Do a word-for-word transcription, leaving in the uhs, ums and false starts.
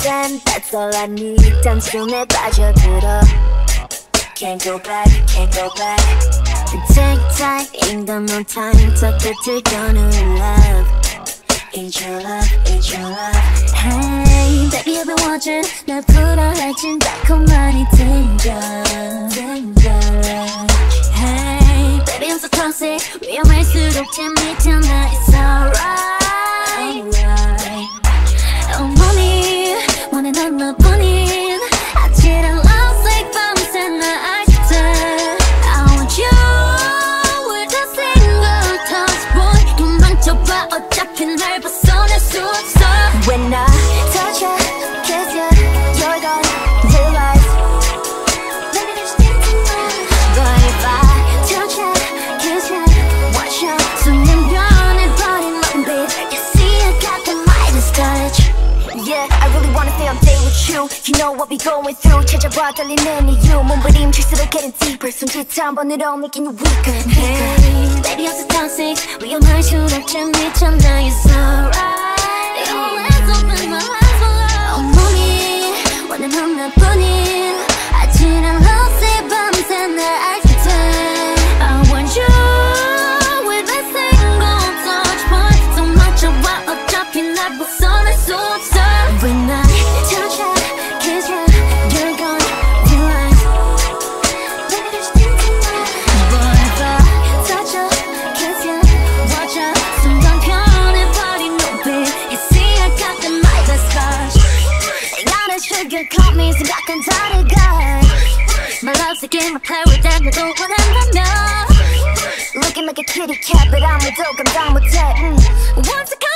then that's all I need. 단숨에 빠져들어. Can't go back, can't go back. Take time, ain't got no time. 더 끝을 gonna love. It's your love, it's your love. Hey, baby I've been watching. 날 풀어헤친 달콤한이 danger, danger. Hey, baby I'm so toxic. 위험할수록 재밌잖아. It's alright, alright. Oh money, 원해 넌 너뿐인. 아찔한 love like 밤새 나 알지. I want you with a single touch boy. 도망쳐봐 어차피 날 벗어날 수 없어. When I touch you, kiss you, you're gone, realize. Maybe there's things in mind. But if I touch you, kiss you, watch you, 손님 변해버린 몸빛. You see I got the Midas touch. Yeah, I really wanna stay on day with you. You know what we going through. 찾아봐 떨리는 이유. 몸부림칠수록 getting deeper. 손짓 한 번으로 making you weaker. Hey, baby I'm so toxic. 위험할수록 재밌잖아. It's alright. Your hands open, my eyes will love. 온몸이 원해 넌 나뿐인. 아찔한 love 밤새 날 알게 돼. I want you with a single touch point. 도망쳐봐 어차피 날 벗어날 수 없어. When I touch you, kiss you, you're gone, realize. Maybe there's things in mind. But if I touch you, kiss you, watch you, 순간 변해버린 눈빛. You see I got the Midas touch. 나는 sugarcoat me 생각한 다르게. My love's a game I play with that 너도 원한다면. Looking like a kitty cat but 아무도 감당 못해. Once I